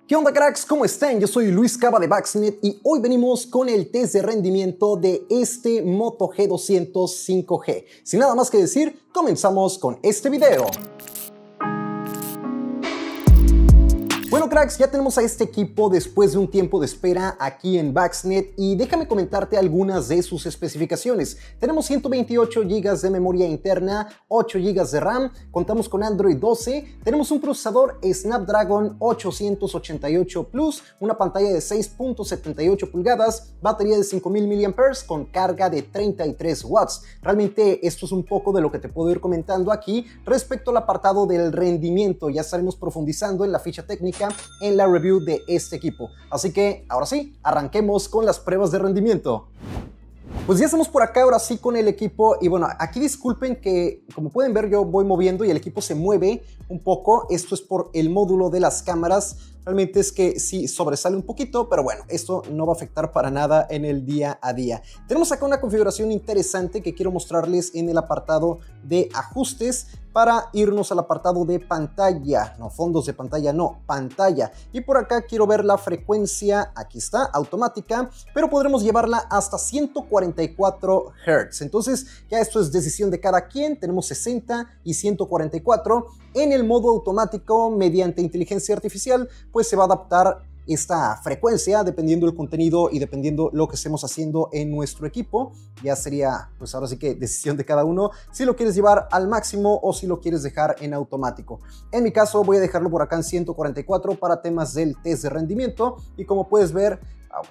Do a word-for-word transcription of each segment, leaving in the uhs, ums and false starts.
¿Qué onda, cracks? ¿Cómo están? Yo soy Luis Cava de Baxnet y hoy venimos con el test de rendimiento de este Moto G doscientos cinco G. Sin nada más que decir, comenzamos con este video. Bueno, cracks, ya tenemos a este equipo después de un tiempo de espera aquí en Baxnet y déjame comentarte algunas de sus especificaciones. Tenemos ciento veintiocho gigas de memoria interna, ocho gigas de RAM, contamos con Android doce, tenemos un procesador Snapdragon ochocientos ochenta y ocho Plus, una pantalla de seis punto setenta y ocho pulgadas, batería de cinco mil miliamperios hora con carga de treinta y tres watts. Realmente esto es un poco de lo que te puedo ir comentando aquí respecto al apartado del rendimiento. Ya estaremos profundizando en la ficha técnica en la review de este equipo. Así que ahora sí, arranquemos con las pruebas de rendimiento. Pues ya estamos por acá ahora sí con el equipo y bueno, aquí disculpen que como pueden ver yo voy moviendo y el equipo se mueve un poco. Esto es por el módulo de las cámaras. Realmente es que sí sobresale un poquito, pero bueno, esto no va a afectar para nada en el día a día. Tenemos acá una configuración interesante que quiero mostrarles en el apartado de ajustes para irnos al apartado de pantalla, no fondos de pantalla, no, pantalla. Y por acá quiero ver la frecuencia, aquí está, automática, pero podremos llevarla hasta ciento cuarenta y cuatro hertz. Entonces ya esto es decisión de cada quien, tenemos sesenta y ciento cuarenta y cuatro. En el modo automático, mediante inteligencia artificial, pues se va a adaptar esta frecuencia dependiendo del contenido y dependiendo lo que estemos haciendo en nuestro equipo. Ya sería pues ahora sí que decisión de cada uno si lo quieres llevar al máximo o si lo quieres dejar en automático. En mi caso voy a dejarlo por acá en ciento cuarenta y cuatro para temas del test de rendimiento y como puedes ver,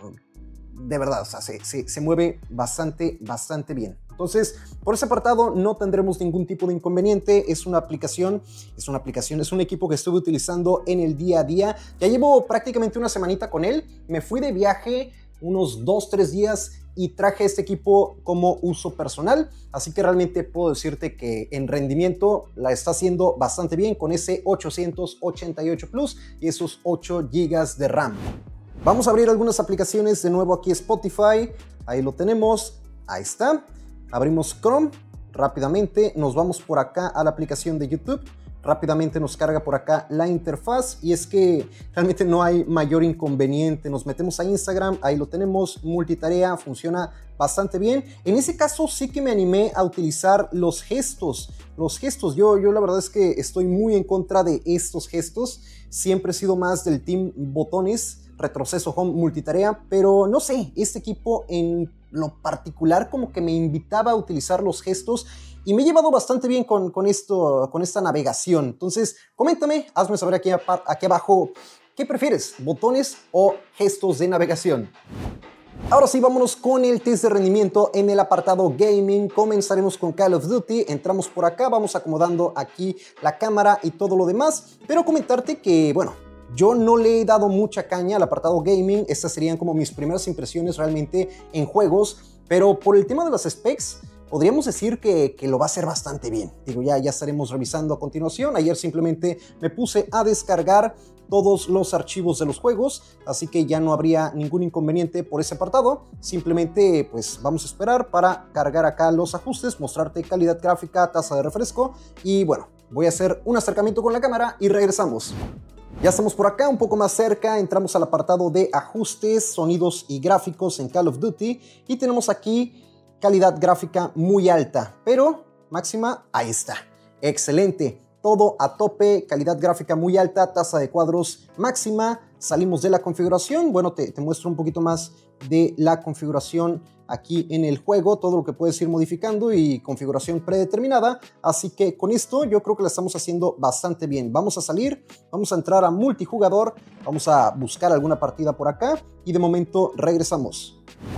de verdad, o sea, se, se, se mueve bastante, bastante bien. Entonces, por ese apartado no tendremos ningún tipo de inconveniente. Es una aplicación, es una aplicación, es un equipo que estuve utilizando en el día a día. Ya llevo prácticamente una semanita con él. Me fui de viaje unos dos, tres días y traje este equipo como uso personal. Así que realmente puedo decirte que en rendimiento la está haciendo bastante bien con ese ochocientos ochenta y ocho Plus y esos ocho gigas de RAM. Vamos a abrir algunas aplicaciones de nuevo aquí Spotify. Ahí lo tenemos. Ahí está. Abrimos Chrome, rápidamente nos vamos por acá a la aplicación de YouTube, rápidamente nos carga por acá la interfaz y es que realmente no hay mayor inconveniente. Nos metemos a Instagram, ahí lo tenemos, multitarea, funciona bastante bien. En ese caso sí que me animé a utilizar los gestos, los gestos, yo, yo la verdad es que estoy muy en contra de estos gestos, siempre he sido más del team botones, retroceso, home, multitarea, pero no sé, este equipo en lo particular como que me invitaba a utilizar los gestos y me he llevado bastante bien con, con, esto, con esta navegación. Entonces, coméntame, hazme saber aquí, aquí abajo, ¿qué prefieres? ¿Botones o gestos de navegación? Ahora sí, vámonos con el test de rendimiento en el apartado gaming. Comenzaremos con Call of Duty, entramos por acá, vamos acomodando aquí la cámara y todo lo demás, pero comentarte que, bueno, yo no le he dado mucha caña al apartado gaming, estas serían como mis primeras impresiones realmente en juegos, pero por el tema de las specs, podríamos decir que, que lo va a hacer bastante bien. Digo, ya, ya estaremos revisando a continuación. Ayer simplemente me puse a descargar todos los archivos de los juegos, así que ya no habría ningún inconveniente por ese apartado. Simplemente pues vamos a esperar para cargar acá los ajustes, mostrarte calidad gráfica, tasa de refresco y bueno, voy a hacer un acercamiento con la cámara y regresamos. Ya estamos por acá, un poco más cerca, entramos al apartado de ajustes, sonidos y gráficos en Call of Duty y tenemos aquí calidad gráfica muy alta, pero máxima, ahí está, excelente, todo a tope, calidad gráfica muy alta, tasa de cuadros máxima. Salimos de la configuración, bueno, te, te muestro un poquito más de la configuración aquí en el juego, todo lo que puedes ir modificando y configuración predeterminada, así que con esto yo creo que la estamos haciendo bastante bien. Vamos a salir, vamos a entrar a multijugador, vamos a buscar alguna partida por acá y de momento regresamos.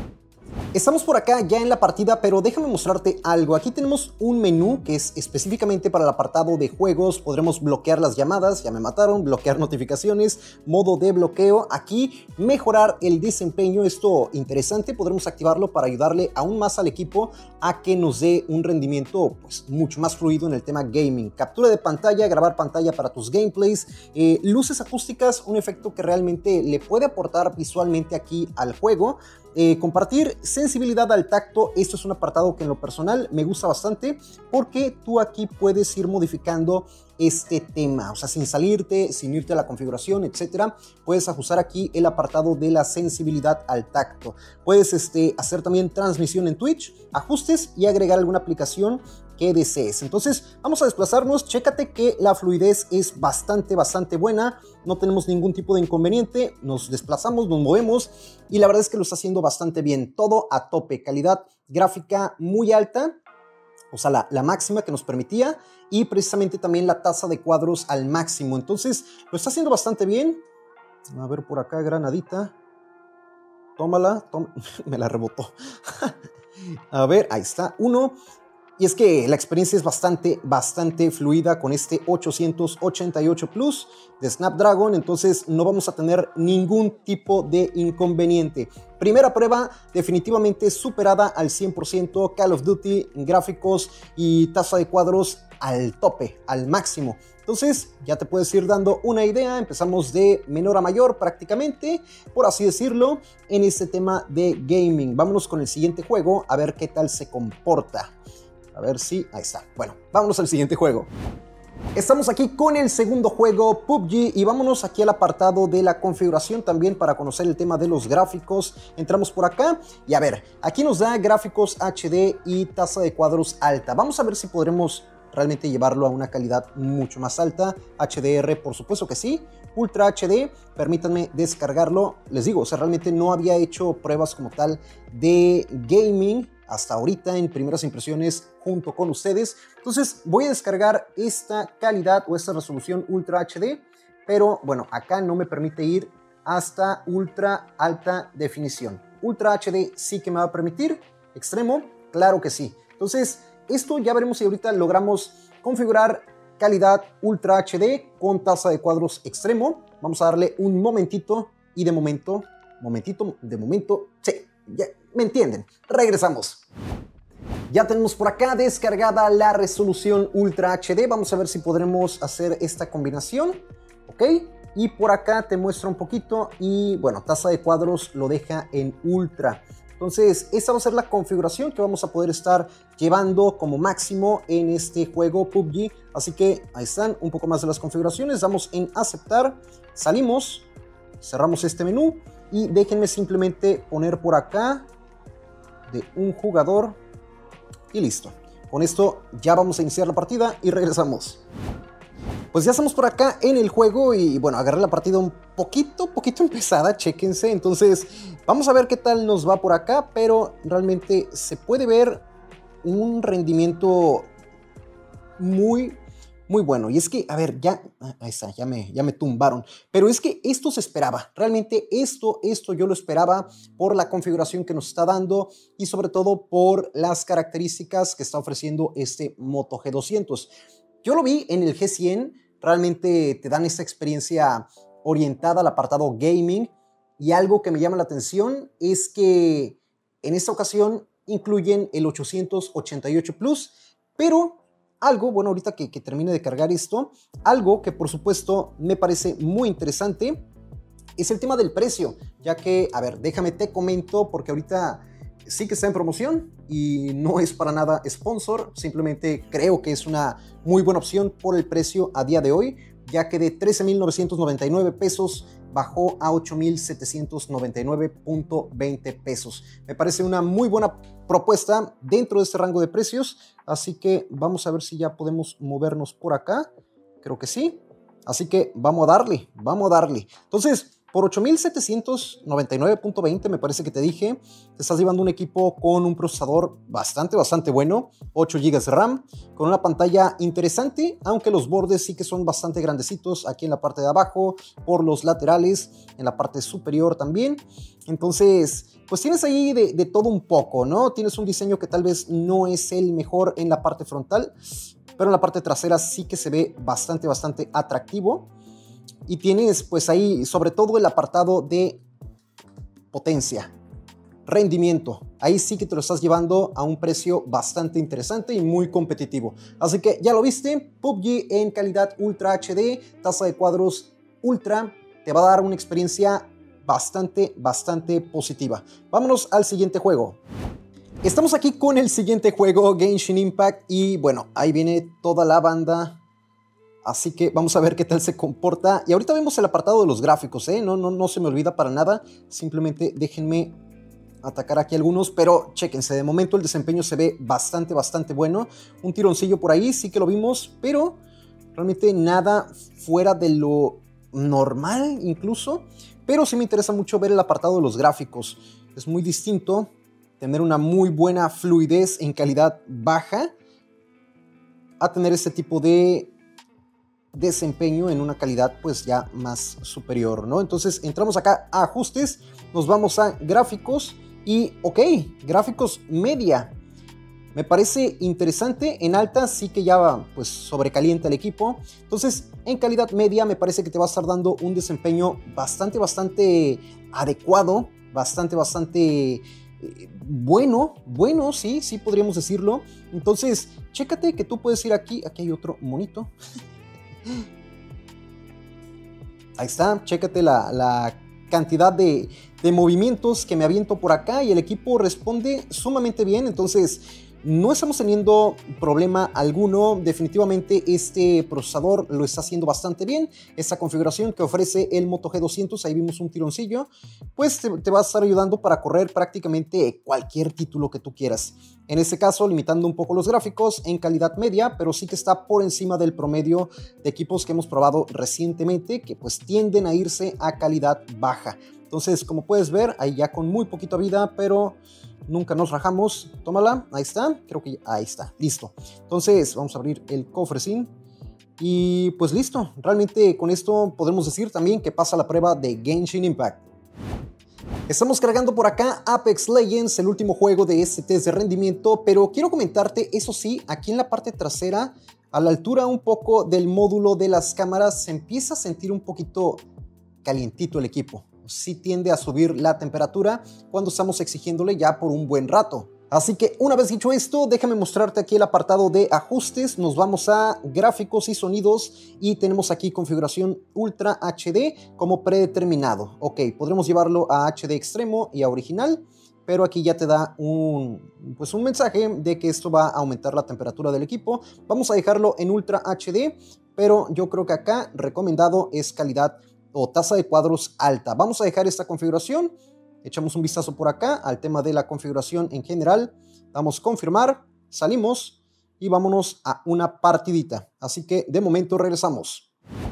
Estamos por acá ya en la partida, pero déjame mostrarte algo. Aquí tenemos un menú que es específicamente para el apartado de juegos. Podremos bloquear las llamadas, ya me mataron, bloquear notificaciones, modo de bloqueo. Aquí mejorar el desempeño, esto interesante, podremos activarlo para ayudarle aún más al equipo a que nos dé un rendimiento pues mucho más fluido en el tema gaming. Captura de pantalla, grabar pantalla para tus gameplays, eh, luces acústicas, un efecto que realmente le puede aportar visualmente aquí al juego. Eh, compartir sensibilidad al tacto, esto es un apartado que en lo personal me gusta bastante porque tú aquí puedes ir modificando este tema, o sea, sin salirte, sin irte a la configuración, etcétera, puedes ajustar aquí el apartado de la sensibilidad al tacto. Puedes este, hacer también transmisión en Twitch, ajustes y agregar alguna aplicación que desees. Entonces vamos a desplazarnos, chécate que la fluidez es bastante, bastante buena, no tenemos ningún tipo de inconveniente, nos desplazamos, nos movemos y la verdad es que lo está haciendo bastante bien, todo a tope, calidad gráfica muy alta, o sea, la, la máxima que nos permitía y precisamente también la tasa de cuadros al máximo, entonces lo está haciendo bastante bien. A ver por acá, granadita, tómala, toma. Me la rebotó. A ver, ahí está, uno. Y es que la experiencia es bastante, bastante fluida con este ochocientos ochenta y ocho Plus de Snapdragon, entonces no vamos a tener ningún tipo de inconveniente. Primera prueba definitivamente superada al cien por ciento, Call of Duty, gráficos y tasa de cuadros al tope, al máximo. Entonces ya te puedes ir dando una idea, empezamos de menor a mayor prácticamente, por así decirlo, en este tema de gaming. Vámonos con el siguiente juego a ver qué tal se comporta. A ver si... ahí está. Bueno, vámonos al siguiente juego. Estamos aquí con el segundo juego, P U B G, y vámonos aquí al apartado de la configuración también para conocer el tema de los gráficos. Entramos por acá y a ver, aquí nos da gráficos H D y tasa de cuadros alta. Vamos a ver si podremos realmente llevarlo a una calidad mucho más alta. H D R, por supuesto que sí. Ultra H D, permítanme descargarlo. Les digo, o sea, realmente no había hecho pruebas como tal de gaming hasta ahorita en primeras impresiones junto con ustedes. Entonces voy a descargar esta calidad o esta resolución Ultra H D, pero bueno, acá no me permite ir hasta ultra alta definición. Ultra H D sí que me va a permitir, extremo, claro que sí. Entonces esto ya veremos si ahorita logramos configurar calidad Ultra H D con tasa de cuadros extremo. Vamos a darle un momentito y de momento, momentito, de momento, sí, ya me entienden. Regresamos. Ya tenemos por acá descargada la resolución Ultra H D. Vamos a ver si podremos hacer esta combinación. Ok. Y por acá te muestra un poquito. Y bueno, tasa de cuadros lo deja en Ultra. Entonces, esta va a ser la configuración que vamos a poder estar llevando como máximo en este juego P U B G. Así que ahí están un poco más de las configuraciones. Damos en aceptar. Salimos. Cerramos este menú. Y déjenme simplemente poner por acá de un jugador y listo. Con esto ya vamos a iniciar la partida y regresamos. Pues ya estamos por acá en el juego y bueno, agarré la partida un poquito, poquito empezada, chéquense. Entonces vamos a ver qué tal nos va por acá, pero realmente se puede ver un rendimiento muy... muy bueno, y es que, a ver, ya, ahí está, ya me, ya me tumbaron, pero es que esto se esperaba, realmente esto, esto yo lo esperaba por la configuración que nos está dando y sobre todo por las características que está ofreciendo este Moto G doscientos. Yo lo vi en el G cien, realmente te dan esta experiencia orientada al apartado gaming y algo que me llama la atención es que en esta ocasión incluyen el ochocientos ochenta y ocho Plus, pero... algo, bueno, ahorita que, que termine de cargar esto, algo que por supuesto me parece muy interesante es el tema del precio, ya que, a ver, déjame te comento, porque ahorita sí que está en promoción y no es para nada sponsor, simplemente creo que es una muy buena opción por el precio a día de hoy, ya que de trece mil novecientos noventa y nueve pesos bajó a ocho mil setecientos noventa y nueve punto veinte pesos. Me parece una muy buena propuesta dentro de este rango de precios, así que vamos a ver si ya podemos movernos por acá. Creo que sí, así que vamos a darle, vamos a darle. Entonces, por ocho mil setecientos noventa y nueve punto veinte me parece que te dije, te estás llevando un equipo con un procesador bastante, bastante bueno, ocho gigas de RAM, con una pantalla interesante, aunque los bordes sí que son bastante grandecitos aquí en la parte de abajo, por los laterales, en la parte superior también. Entonces, pues tienes ahí de, de todo un poco, ¿no? Tienes un diseño que tal vez no es el mejor en la parte frontal, pero en la parte trasera sí que se ve bastante, bastante atractivo. Y tienes pues ahí sobre todo el apartado de potencia, rendimiento. Ahí sí que te lo estás llevando a un precio bastante interesante y muy competitivo. Así que ya lo viste, P U B G en calidad Ultra H D, tasa de cuadros Ultra, te va a dar una experiencia bastante, bastante positiva. Vámonos al siguiente juego. Estamos aquí con el siguiente juego, Genshin Impact, y bueno, ahí viene toda la banda Así que vamos a ver qué tal se comporta. Y ahorita vemos el apartado de los gráficos, ¿eh? No, no, no se me olvida para nada. Simplemente déjenme atacar aquí algunos, pero chéquense, de momento el desempeño se ve bastante, bastante bueno. Un tironcillo por ahí, sí que lo vimos, pero realmente nada fuera de lo normal incluso. Pero sí me interesa mucho ver el apartado de los gráficos. Es muy distinto tener una muy buena fluidez en calidad baja a tener este tipo de desempeño en una calidad pues ya más superior, ¿no? Entonces entramos acá a ajustes, nos vamos a gráficos y ok, gráficos media. Me parece interesante. En alta sí que ya pues sobrecalienta el equipo. Entonces en calidad media me parece que te va a estar dando un desempeño bastante, bastante adecuado, bastante, bastante eh, bueno, bueno, sí, sí podríamos decirlo. Entonces chécate que tú puedes ir aquí, aquí hay otro monito. Ahí está, chécate la, la cantidad de, de movimientos que me aviento por acá y el equipo responde sumamente bien. Entonces no estamos teniendo problema alguno. Definitivamente este procesador lo está haciendo bastante bien. Esta configuración que ofrece el Moto G doscientos, ahí vimos un tironcillo, pues te, te va a estar ayudando para correr prácticamente cualquier título que tú quieras. En este caso limitando un poco los gráficos en calidad media, pero sí que está por encima del promedio de equipos que hemos probado recientemente, que pues tienden a irse a calidad baja. Entonces, como puedes ver, ahí ya con muy poquita vida, pero nunca nos rajamos. Tómala, ahí está, creo que ya, ahí está, listo. Entonces, vamos a abrir el cofrecín y pues listo. Realmente con esto podemos decir también que pasa la prueba de Genshin Impact. Estamos cargando por acá Apex Legends, el último juego de este test de rendimiento, pero quiero comentarte, eso sí, aquí en la parte trasera, a la altura un poco del módulo de las cámaras, se empieza a sentir un poquito calientito el equipo. Sí tiende a subir la temperatura cuando estamos exigiéndole ya por un buen rato. Así que una vez dicho esto, déjame mostrarte aquí el apartado de ajustes. Nos vamos a gráficos y sonidos y tenemos aquí configuración Ultra H D como predeterminado. Ok, podremos llevarlo a H D extremo y a original, pero aquí ya te da un, pues un mensaje de que esto va a aumentar la temperatura del equipo. Vamos a dejarlo en Ultra H D, pero yo creo que acá recomendado es calidad o tasa de cuadros alta. Vamos a dejar esta configuración. Echamos un vistazo por acá al tema de la configuración en general. Damos confirmar, salimos y vámonos a una partidita. Así que de momento regresamos.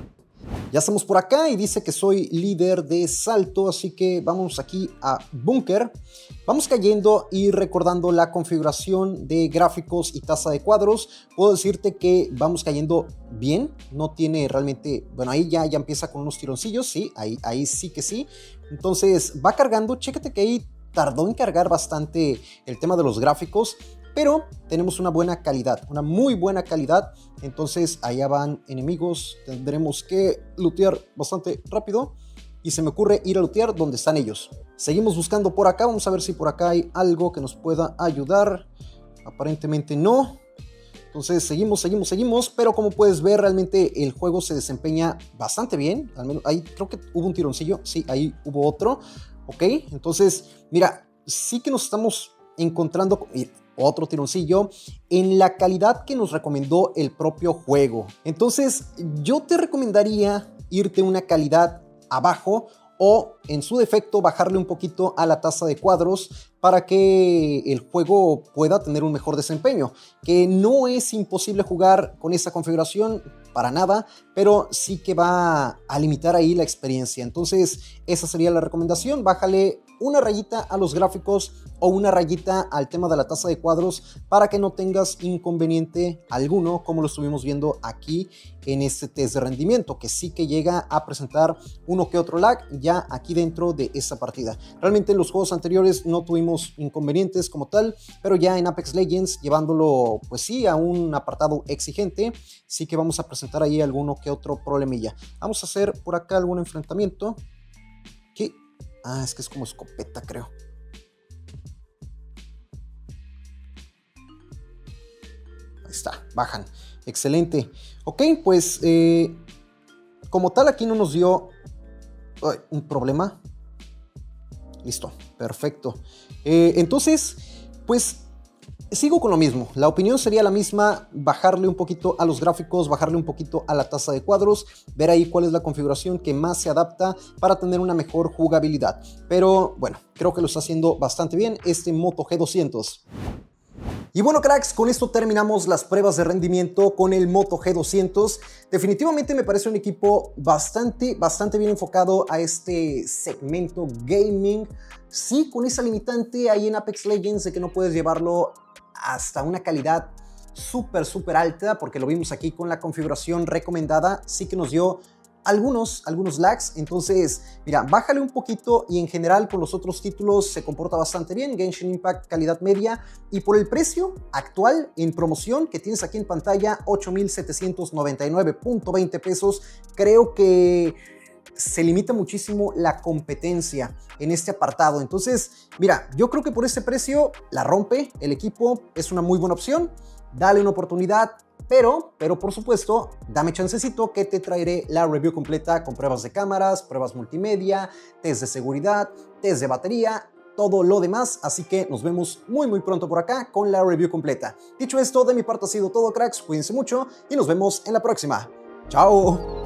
Ya estamos por acá y dice que soy líder de salto, así que vamos aquí a Búnker. Vamos cayendo y recordando la configuración de gráficos y tasa de cuadros. Puedo decirte que vamos cayendo bien, no tiene realmente... Bueno, ahí ya, ya empieza con unos tironcillos, sí, ahí, ahí sí que sí. Entonces va cargando, chécate que ahí tardó en cargar bastante el tema de los gráficos, pero tenemos una buena calidad, una muy buena calidad. Entonces allá van enemigos, tendremos que lootear bastante rápido y se me ocurre ir a lootear donde están ellos. Seguimos buscando por acá, vamos a ver si por acá hay algo que nos pueda ayudar. Aparentemente no. Entonces seguimos, seguimos, seguimos, pero como puedes ver realmente el juego se desempeña bastante bien. Al menos ahí creo que hubo un tironcillo, sí, ahí hubo otro. Ok, entonces mira, sí que nos estamos encontrando con otro tironcillo en la calidad que nos recomendó el propio juego. Entonces yo te recomendaría irte una calidad abajo o en su defecto bajarle un poquito a la tasa de cuadros para que el juego pueda tener un mejor desempeño, que no es imposible jugar con esa configuración para nada, pero sí que va a limitar ahí la experiencia. Entonces esa sería la recomendación, bájale una rayita a los gráficos o una rayita al tema de la tasa de cuadros para que no tengas inconveniente alguno, como lo estuvimos viendo aquí en este test de rendimiento, que sí que llega a presentar uno que otro lag ya aquí dentro de esta partida. Realmente en los juegos anteriores no tuvimos inconvenientes como tal, pero ya en Apex Legends, llevándolo pues sí a un apartado exigente, sí que vamos a presentar ahí alguno que otro problemilla. Vamos a hacer por acá algún enfrentamiento. ¿Qué? Ah, es que es como escopeta, creo. Ahí está, bajan. Excelente. Ok, pues eh, como tal aquí no nos dio ay, un problema. Listo, perfecto. Eh, entonces, pues Sigo con lo mismo, la opinión sería la misma, bajarle un poquito a los gráficos, bajarle un poquito a la tasa de cuadros, ver ahí cuál es la configuración que más se adapta para tener una mejor jugabilidad. Pero bueno, creo que lo está haciendo bastante bien este Moto G doscientos. Y bueno, cracks, con esto terminamos las pruebas de rendimiento con el Moto G doscientos. Definitivamente me parece un equipo bastante, bastante bien enfocado a este segmento gaming. Sí, con esa limitante ahí en Apex Legends de que no puedes llevarlo hasta una calidad súper, súper alta, porque lo vimos aquí con la configuración recomendada, sí que nos dio algunos, algunos lags. Entonces, mira, bájale un poquito y en general con los otros títulos se comporta bastante bien. Genshin Impact calidad media, y por el precio actual en promoción que tienes aquí en pantalla, ocho mil setecientos noventa y nueve punto veinte pesos, creo que se limita muchísimo la competencia en este apartado. Entonces, mira, yo creo que por este precio la rompe el equipo, es una muy buena opción. Dale una oportunidad, pero, pero por supuesto, dame chancecito que te traeré la review completa con pruebas de cámaras, pruebas multimedia, test de seguridad, test de batería, todo lo demás. Así que nos vemos muy muy pronto por acá con la review completa. Dicho esto, de mi parte ha sido todo, cracks. Cuídense mucho y nos vemos en la próxima. ¡Chao!